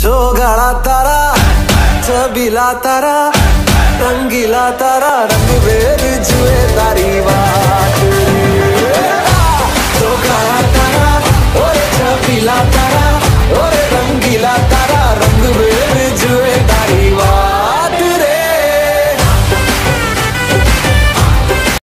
जोगाड़ा तारा छबीला तारा रंगीला तारा रंग बेर जुए तारी वाह।